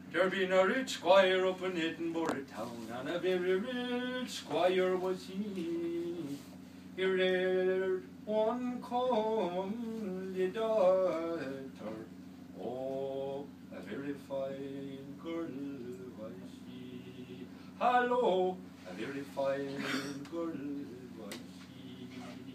There been a rich squire up in Edinburgh town, and a very rich squire was he. He reared one comely daughter, oh, a very fine girl was she. Hallo, a very fine girl was she.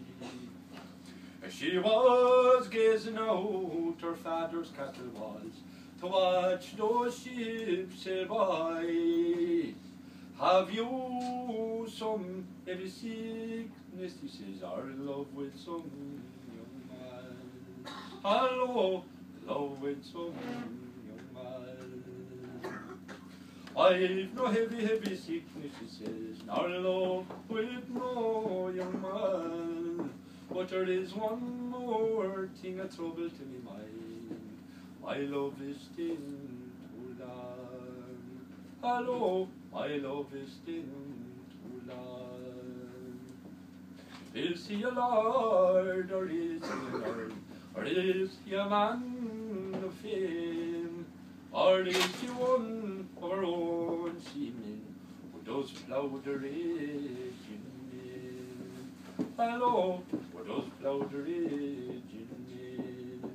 She was gazing out her father's cattle walls to watch those sheep sail by. Have you some heavy sickness, he says, or love with some young man? Hello, love with some young man. I've no heavy sickness, he says, nor love with no young man. But there is one more thing a trouble to me mind. My love is still too long. Hello, my love is still too long. Is he a lord, or is he a lord, or is he a man of fame, or is he one of our own seamen who does plough the raging main? Hello, who does plough the raging main?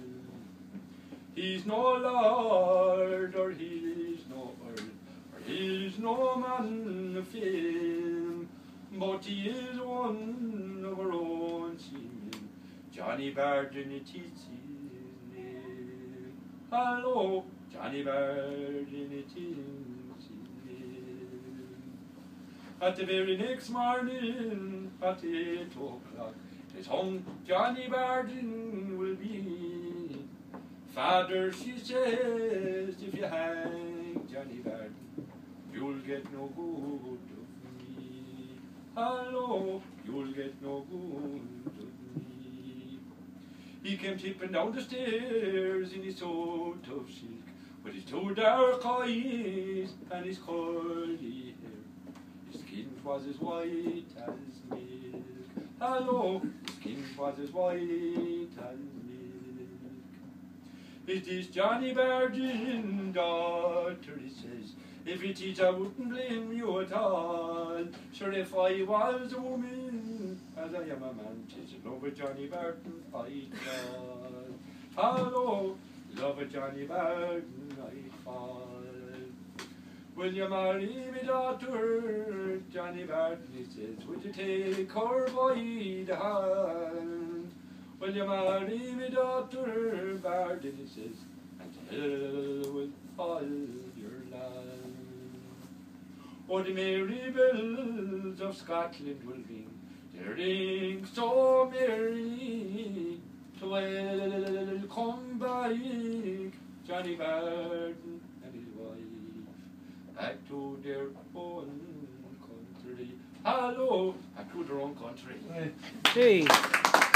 He's no lord, or he's no earl, or he's no man of fame, but he is one of our own seamen, Johnny Bardon, it is his name. Hello, Johnny Bardon, it is his name. At the very next morning, at 8 o'clock, his home Johnny Bardon will be. Father, she says, if you hang Johnny Bardon, you'll get no good of me. Hello, you'll get no good of me. He came tipping down the stairs in his suit of silk, with his two dark eyes and his curly hair. His skin was as white as milk. Hello, his skin was as white as milk. It is Johnny Bardon, daughter, he says. If it is, I wouldn't blame you at all. Sure, if I was a woman, as I am a man, 'tis love of Johnny Bardon I'd fall. Hello, love of Johnny Bardon I'd fall. Will you marry me, daughter, Johnny Bardon, he says. Would you take her by the hand? Will you marry me, daughter, Bardon, he says, and tell with all your land. Oh, the merry bells of Scotland will ring, they ring so merry, to welcome back Johnny Bardon and his wife back to their own country. Hello, back to their own country. Hey.